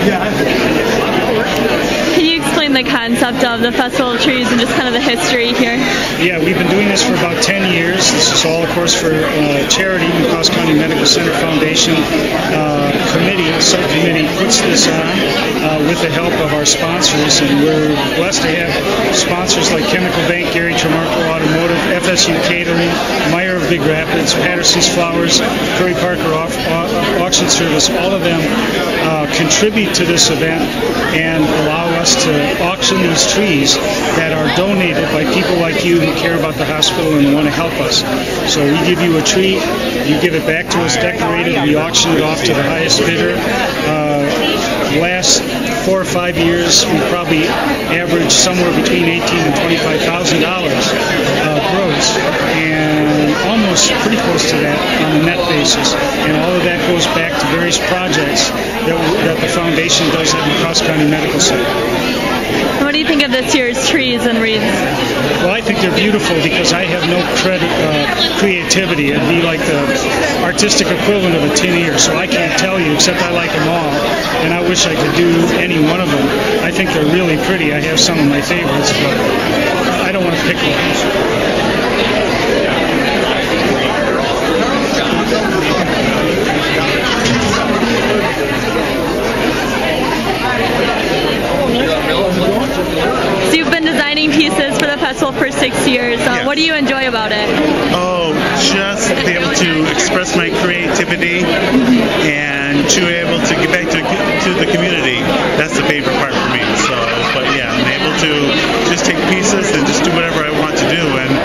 Can you explain the concept of the Festival of Trees and just kind of the history here? Yeah, we've been doing this for about 10 years. This is all, of course, for charity. Mecosta County Medical Center Foundation subcommittee puts this on with the help of our sponsors, and we're blessed to have sponsors like Chemical Bank, Gary Tremarco Automotive, FSU Catering, Meyer of Big Rapids, Patterson's Flowers, Curry Parker Auction Service. All of them contribute to this event and allow us to auction these trees that are donated by people like you who care about the hospital and want to help us. So we give you a tree, you give it back to us decorated, we auction it off to the highest bidder. Last 4 or 5 years, we probably averaged somewhere between $18,000 and $25,000 gross, and almost pretty close to that on a net basis. And all of that goes back to various projects that the foundation does at Mecosta County Medical Center. What do you think of this year's trees and wreaths? Well, I think they're beautiful because I have no creativity. It'd be like the artistic equivalent of a tin ear, so I can't tell you, except I like them all, and I wish I could do any one of them. I think they're really pretty. I have some of my favorites, but I don't want to pick one. So you've been designing pieces for the festival for 6 years. Yes. What do you enjoy about it? Oh, just be able to express my creativity and to be able to give back to the community. That's the favorite part for me. So, but yeah, I'm able to just take pieces and just do whatever I want to do, and